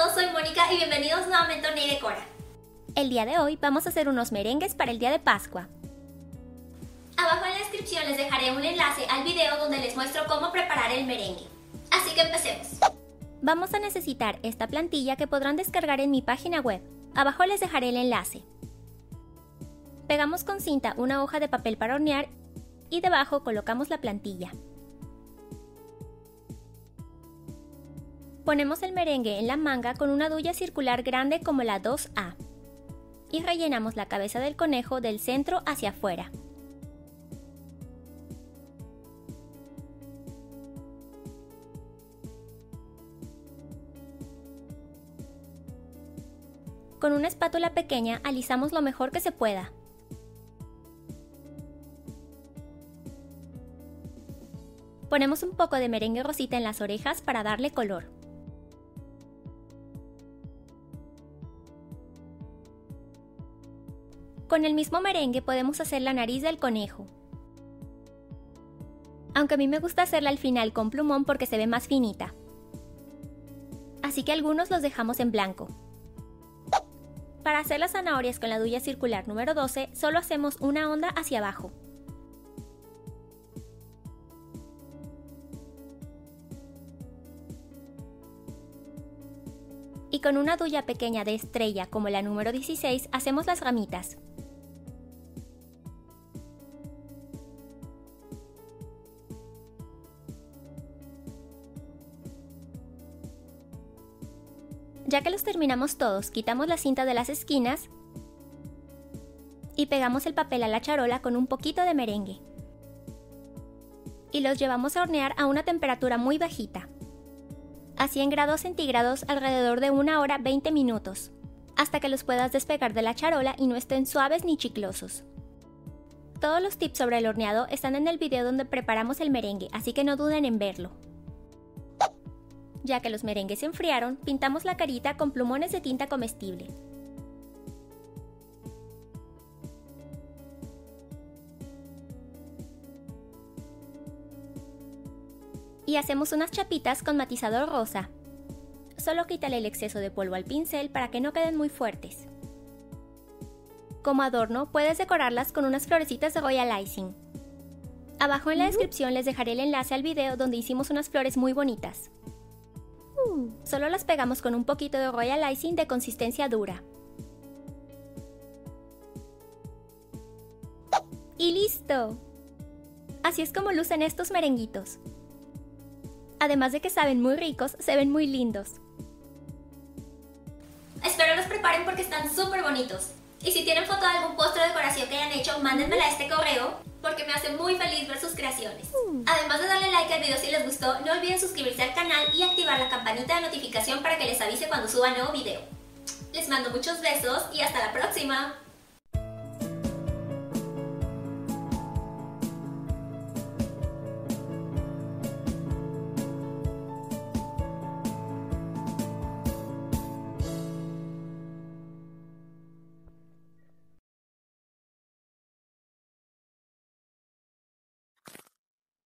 todos, soy Mónica y bienvenidos nuevamente a Hornea y Decora. El día de hoy vamos a hacer unos merengues para el día de Pascua. Abajo en la descripción les dejaré un enlace al video donde les muestro cómo preparar el merengue. Así que empecemos. Vamos a necesitar esta plantilla que podrán descargar en mi página web. Abajo les dejaré el enlace. Pegamos con cinta una hoja de papel para hornear y debajo colocamos la plantilla. Ponemos el merengue en la manga con una duya circular grande como la 2A y rellenamos la cabeza del conejo del centro hacia afuera. Con una espátula pequeña alisamos lo mejor que se pueda. Ponemos un poco de merengue rosita en las orejas para darle color. Con el mismo merengue podemos hacer la nariz del conejo. Aunque a mí me gusta hacerla al final con plumón porque se ve más finita. Así que algunos los dejamos en blanco. Para hacer las zanahorias con la duya circular número 12, solo hacemos una onda hacia abajo. Y con una duya pequeña de estrella como la número 16, hacemos las ramitas. Ya que los terminamos todos, quitamos la cinta de las esquinas y pegamos el papel a la charola con un poquito de merengue. Y los llevamos a hornear a una temperatura muy bajita, a 100 grados centígrados alrededor de 1 hora 20 minutos, hasta que los puedas despegar de la charola y no estén suaves ni chiclosos. Todos los tips sobre el horneado están en el video donde preparamos el merengue, así que no duden en verlo. Ya que los merengues se enfriaron, pintamos la carita con plumones de tinta comestible. Y hacemos unas chapitas con matizador rosa. Solo quítale el exceso de polvo al pincel para que no queden muy fuertes. Como adorno, puedes decorarlas con unas florecitas de Royal Icing. Abajo en la descripción les dejaré el enlace al video donde hicimos unas flores muy bonitas. Solo las pegamos con un poquito de Royal Icing de consistencia dura. ¡Y listo! Así es como lucen estos merenguitos. Además de que saben muy ricos, se ven muy lindos. Espero los preparen porque están súper bonitos. Y si tienen foto de algún postre o decoración que hayan hecho, mándenmela a este correo porque me hace muy feliz ver sus creaciones. Además de darle like al video si les gustó, no olviden suscribirse al canal y activar la campanita de notificación para que les avise cuando suba nuevo video. Les mando muchos besos y hasta la próxima.